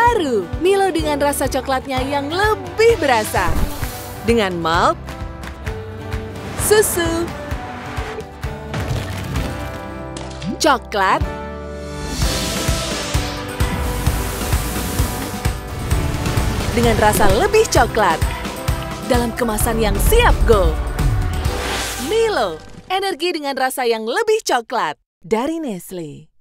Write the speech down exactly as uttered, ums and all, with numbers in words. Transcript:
baru, Milo dengan rasa coklatnya yang lebih berasa. Dengan malt, susu, coklat, dengan rasa lebih coklat. Dalam kemasan yang siap go. Milo, energi dengan rasa yang lebih coklat. Dari Nestle.